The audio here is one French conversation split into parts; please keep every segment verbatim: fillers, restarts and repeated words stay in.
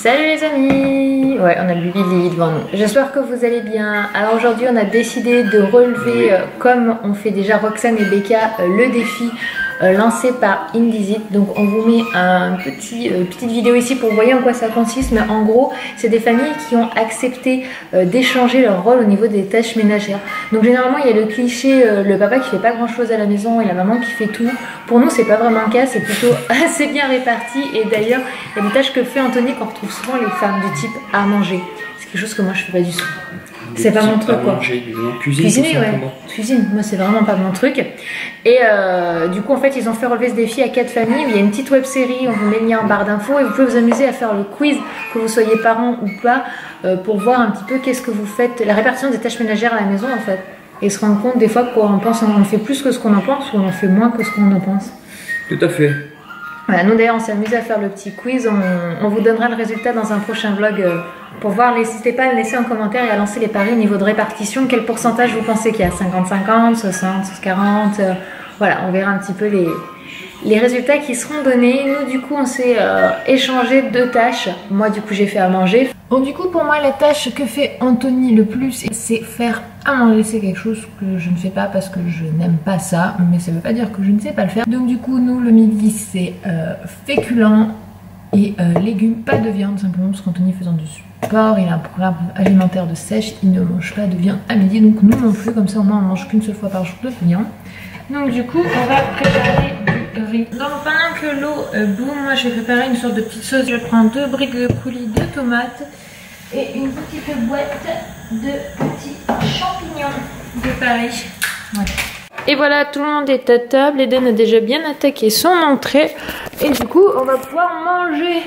Salut les amis. Ouais, on a le Baby Lily devant nous. J'espère que vous allez bien. Alors aujourd'hui on a décidé de relever, euh, comme on fait déjà Roxane et Becca, euh, le défi euh, lancé par Indesit. Donc on vous met un petit, euh, petite vidéo ici pour vous voyez en quoi ça consiste. Mais en gros c'est des familles qui ont accepté euh, d'échanger leur rôle au niveau des tâches ménagères. Donc généralement il y a le cliché, euh, le papa qui fait pas grand chose à la maison et la maman qui fait tout. Pour nous c'est pas vraiment le cas, c'est plutôt assez bien réparti. Et d'ailleurs il y a des tâches que fait Anthony qu'on retrouve souvent les femmes du type à manger. C'est quelque chose que moi je fais pas du tout. C'est pas mon truc quoi. Manger, cuisine, Cuisiner ouais. Cuisine, moi c'est vraiment pas mon truc. Et euh, du coup en fait ils ont fait relever ce défi à quatre familles. Il y a une petite web série, on vous met le lien en barre d'infos et vous pouvez vous amuser à faire le quiz, que vous soyez parents ou pas, euh, pour voir un petit peu qu'est-ce que vous faites, la répartition des tâches ménagères à la maison en fait. Et se rendre compte des fois qu'on pense on en fait plus que ce qu'on en pense ou on en fait moins que ce qu'on en pense. Tout à fait. Voilà, nous d'ailleurs on s'est amusé à faire le petit quiz, on, on vous donnera le résultat dans un prochain vlog euh, pour voir, n'hésitez pas à le laisser en commentaire et à lancer les paris au niveau de répartition, quel pourcentage vous pensez qu'il y a, cinquante cinquante, soixante quarante, euh, voilà on verra un petit peu les, les résultats qui seront donnés. Nous du coup on s'est euh, échangé deux tâches, moi du coup j'ai fait à manger. Bon du coup pour moi la tâche que fait Anthony le plus c'est faire à manger, c'est quelque chose que je ne fais pas parce que je n'aime pas ça, mais ça veut pas dire que je ne sais pas le faire. Donc du coup nous le midi c'est euh, féculents et euh, légumes, pas de viande simplement parce qu'Anthony faisant du sport, il a un programme alimentaire de sèche, il ne mange pas de viande à midi, donc nous non plus, comme ça au moins on mange qu'une seule fois par jour de viande. Donc du coup on va préparer du riz. Donc pendant que l'eau euh, bout, moi je vais préparer une sorte de petite sauce. Je prends deux briques de coulis, deux tomates et une petite boîte de petits champignons de Paris. Ouais. Et voilà, tout le monde est à table. Eden a déjà bien attaqué son entrée. Et du coup, on va pouvoir manger.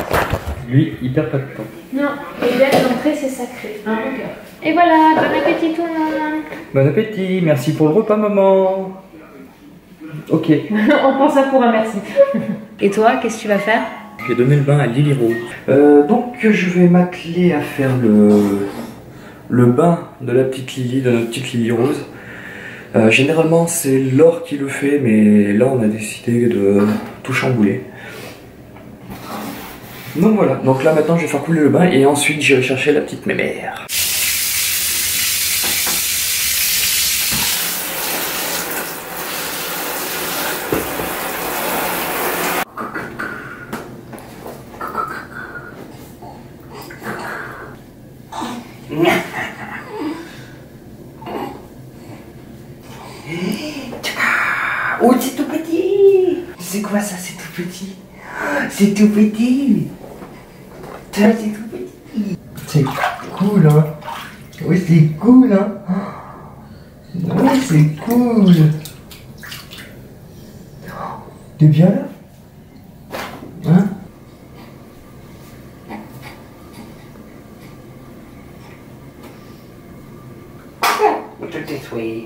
Lui, il perd pas de temps. Non, Eden, l'entrée c'est sacré. Un bon cœur. Et voilà, bon appétit tout le monde. Bon appétit, merci pour le repas maman. Ok. On prend ça pour un merci. Et toi, qu'est-ce que tu vas faire? J'ai donné le bain à Lily Rose. Euh, donc je vais m'atteler à faire le, le bain de la petite Lily, de notre petite Lily Rose. Euh, généralement c'est Laure qui le fait, mais là on a décidé de tout chambouler. Donc voilà, donc là maintenant je vais faire couler le bain et ensuite j'irai chercher la petite mémère. Oh, c'est tout petit. C'est quoi ça, c'est tout petit? C'est tout petit. Ça, c'est tout petit. C'est cool, hein? Oui, c'est cool, hein? Oui, c'est cool. T'es bien là? Hein? Tout est sweet.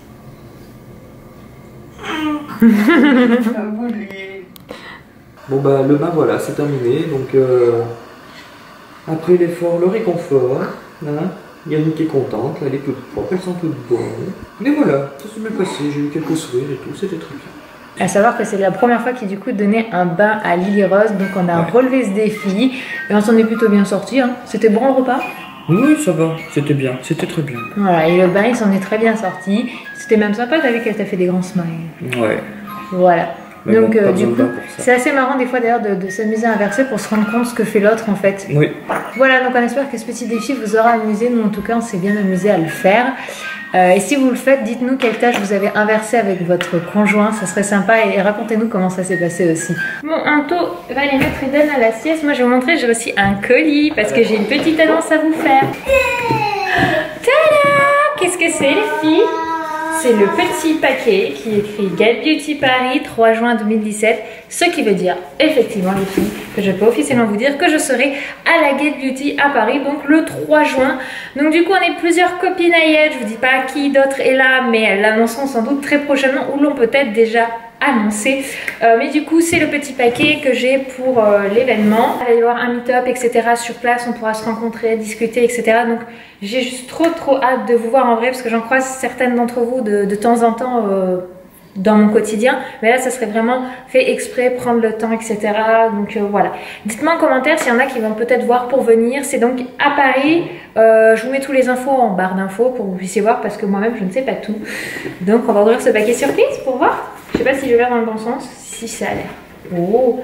Bon bah le bain voilà, c'est terminé, donc euh, après l'effort, le réconfort, hein, Yannick est contente, elle est toute propre, elle sent toute bonne. Mais voilà, ça s'est bien passé, j'ai eu quelques sourires et tout, c'était très bien. À savoir que c'est la première fois qu'il du coup donnait un bain à Lily Rose, donc on a ouais. relevé ce défi et on s'en est plutôt bien sorti. Hein. C'était bon le repas? Oui, ça va, c'était bien, c'était très bien. Voilà, et le bain il s'en est très bien sorti. C'était même sympa, t'as vu qu'elle t'a fait des grands smiles. Ouais. Voilà. Mais donc bon, euh, du coup, c'est ça. assez marrant des fois d'ailleurs de, de s'amuser à inverser pour se rendre compte ce que fait l'autre en fait. Oui. Voilà, donc on espère que ce petit défi vous aura amusé. Nous en tout cas on s'est bien amusé à le faire. Euh, et si vous le faites, dites-nous quelle tâche vous avez inversée avec votre conjoint, ça serait sympa et, et racontez-nous comment ça s'est passé aussi. Bon, Anto va aller mettre Eden à la sieste. Moi je vais vous montrer, j'ai aussi un colis parce que j'ai une petite annonce à vous faire. Tada! Qu'est-ce que c'est les filles? C'est le petit paquet qui écrit Get Beauty Paris trois juin deux mille dix-sept, ce qui veut dire effectivement les filles que je peux officiellement vous dire que je serai à la Get Beauty à Paris donc le trois juin. Donc du coup on est plusieurs copines à y être, je vous dis pas qui d'autre est là mais elles l'annonceront sans doute très prochainement ou l'ont peut-être déjà annoncé. Euh, mais du coup c'est le petit paquet que j'ai pour euh, l'événement. Il va y avoir un meet-up et cetera sur place, on pourra se rencontrer, discuter et cetera. Donc j'ai juste trop trop hâte de vous voir en vrai parce que j'en croise certaines d'entre vous de, de temps en temps euh, dans mon quotidien, mais là ça serait vraiment fait exprès, prendre le temps, et cetera. Donc euh, voilà. Dites-moi en commentaire s'il y en a qui vont peut-être voir pour venir. C'est donc à Paris. Euh, je vous mets tous les infos en barre d'infos pour que vous puissiez voir parce que moi-même je ne sais pas tout. Donc on va ouvrir ce paquet surprise pour voir. Je sais pas si je vais dans le bon sens, si ça a l'air. Oh.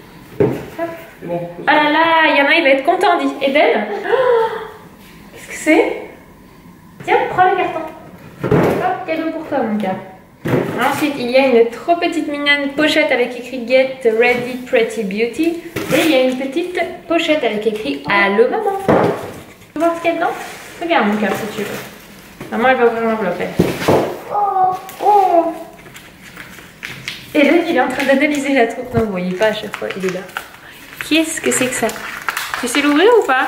Bon. Ah là là, il y en a, il va être content, dit Eden. Oh, qu'est-ce que c'est? Tiens, prends le carton. Hop, cadeau pour toi, mon gars. Ensuite, il y a une trop petite mignonne pochette avec écrit Get Ready Pretty Beauty. Et il y a une petite pochette avec écrit Allô maman. Tu veux voir ce qu'il y a dedans? Regarde mon cœur si tu veux. Maman, elle va ouvrir l'enveloppe. Oh, oh. Et là, il est en train d'analyser la troupe. Non, vous voyez pas à chaque fois, il est là. Qu'est-ce que c'est que ça? Tu sais l'ouvrir ou pas?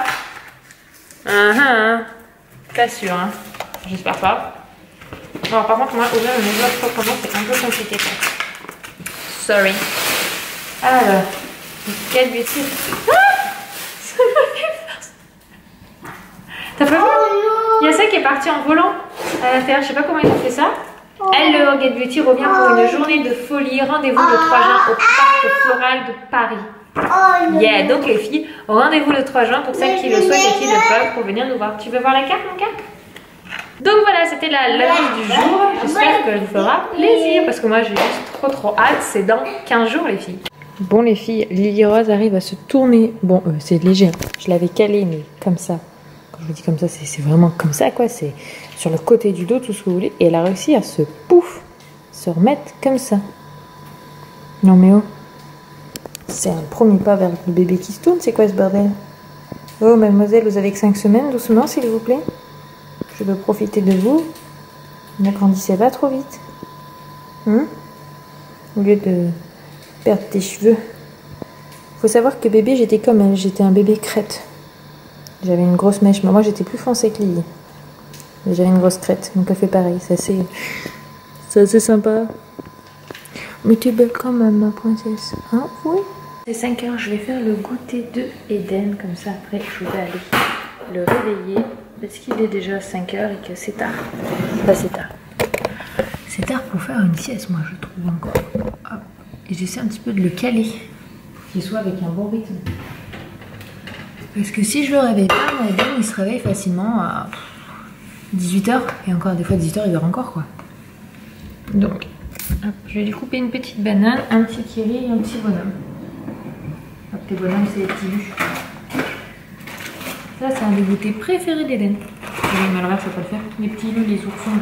Ah ah. Pas sûr, hein. J'espère pas. Alors, par contre, moi, ouvrir une enveloppe proprement, c'est un peu compliqué. Quoi. Sorry. Alors, quelle bêtise. Ah, ça m'a fait peur. T'as pas vu? Il y a ça qui est parti en volant à l'intérieur. Je sais pas comment ils ont fait ça. Hello, Get Beauty revient pour une journée de folie. Rendez-vous le trois juin au Parc Floral de Paris. Yeah, donc les filles, rendez-vous le trois juin pour celles qui le souhaitent et qui le peuvent pour venir nous voir. Tu veux voir la carte, mon gars? Donc voilà, c'était la l'annonce du jour. J'espère que ça vous fera plaisir parce que moi j'ai juste trop trop hâte. C'est dans quinze jours, les filles. Bon, les filles, Lily Rose arrive à se tourner. Bon, euh, c'est léger. Je l'avais calé, mais comme ça. Quand je vous dis comme ça, c'est vraiment comme ça, quoi. C'est sur le côté du dos, tout ce que vous voulez. Et elle a réussi à se pouf, se remettre comme ça. Non, mais oh. C'est un premier pas vers le bébé qui se tourne. C'est quoi ce bordel? Oh, mademoiselle, vous avez que cinq semaines, doucement, s'il vous plaît. Je veux profiter de vous. Ne grandissez pas trop vite. Hum? Au lieu de perdre tes cheveux. Faut savoir que bébé, j'étais comme elle. J'étais un bébé crête. J'avais une grosse mèche. Mais moi, j'étais plus foncée que Lily. Mais j'avais une grosse crête. Donc, elle fait pareil. C'est assez... C'est assez sympa. Mais tu es belle quand même, ma princesse. Hein? Oui. C'est cinq heures. Je vais faire le goûter de Eden. Comme ça, après, je vais aller le réveiller. Parce qu'il est déjà cinq heures et que c'est tard. Enfin, c'est tard. C'est tard pour faire une sieste, moi, je trouve encore. Hop. Et j'essaie un petit peu de le caler. Pour qu'il soit avec un bon rythme. Parce que si je le réveille pas, moi, Eden, il se réveille facilement à dix-huit heures. Et encore, des fois, dix-huit heures, il dort encore, quoi. Donc, hop, je vais lui couper une petite banane, un petit kiri et un petit bonhomme. Hop, les bonhommes, c'est les petits lus. Ça, c'est un des goûters préférés d'Eden. Mais à l'envers, ça peut le faire. Les petits lus, les oursons.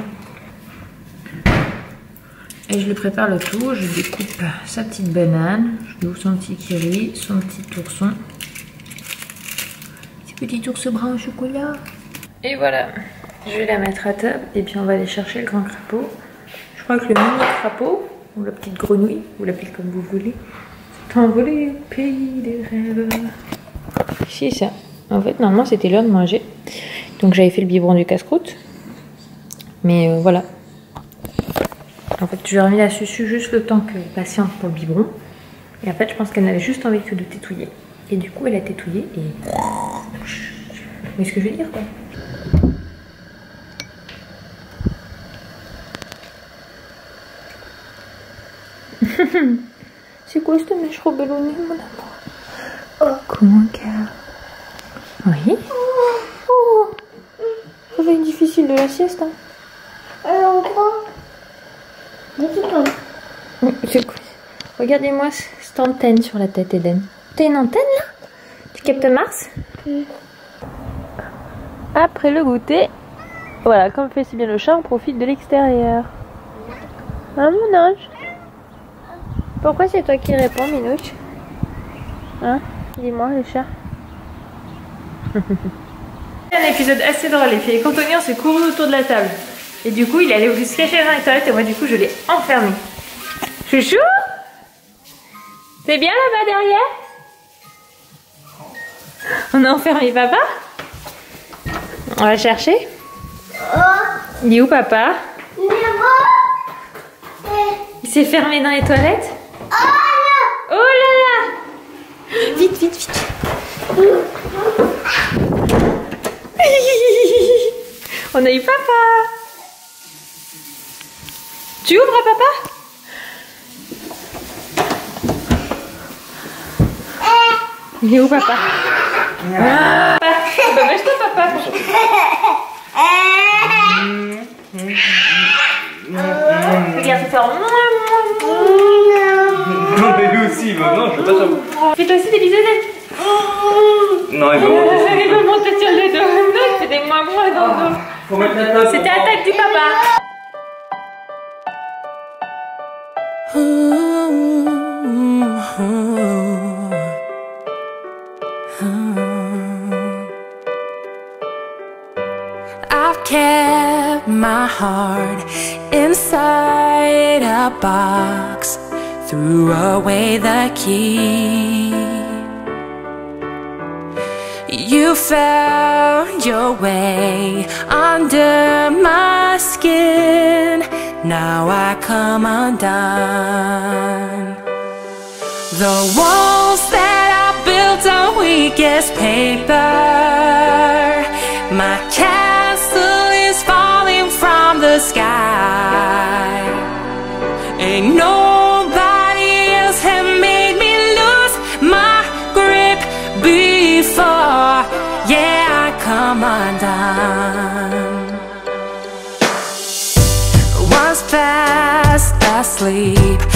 Et je le prépare le tout. Je découpe sa petite banane. Je lui ouvre son petit kiri, son petit ourson. Petit petit ours brun au chocolat. Et voilà. Je vais la mettre à table. Et puis, on va aller chercher le grand crapaud. Je crois que le mini crapaud, ou la petite grenouille, vous l'appelez comme vous voulez, s'est envolé au pays des rêves. C'est ça. En fait, normalement, c'était l'heure de manger. Donc, j'avais fait le biberon du casse-croûte. Mais euh, voilà. En fait, je lui ai remis la susu juste le temps que patiente pour le biberon. Et en fait, je pense qu'elle n'avait juste envie que de tétouiller. Et du coup, elle a tétouillé et... Vous voyez ce que je veux dire, quoi? C'est quoi cette mèche rebellonnée, mon amour? Oh, comment cœur. Oui. Oh, réveil difficile de la sieste. Hein. Alors, quoi? C'est quoi? Regardez-moi cette antenne sur la tête, Eden. T'as une antenne là? Tu captes Mars? Mm. Après le goûter, voilà, comme fait si bien le chat, on profite de l'extérieur. Hein, mon ange? Pourquoi c'est toi qui réponds, Minouche? Hein? Dis-moi, le chat. Un épisode assez drôle, les filles. Anthony, on s'est couru autour de la table. Et du coup, il est allé se cacher dans les toilettes et moi, du coup, je l'ai enfermé. Chouchou? C'est bien là-bas derrière? On a enfermé papa? On va chercher? Il est où papa? Il s'est fermé dans les toilettes? Oh là là! Vite, vite, vite! On a eu papa! Tu ouvres à papa? Il est où papa? Ah, bah bêche-toi papa. Regarde, tu fais un... Non mais lui aussi, il veut. Non, je veux pas savoir. Fais-toi aussi des bisous. Non, il veut monter sur Il veut monter sur le dos. Non, il fait des mois-mois dans le dos. Faut mettre la table. C'était la tête du papa. I've kept my heart inside a box, threw away the key. You found your way under my skin, now I come undone. The walls that I built on weakest paper, my castle is falling from the sky. Ain't nobody else have made me lose my grip before. Yeah, I come undone. Was fast asleep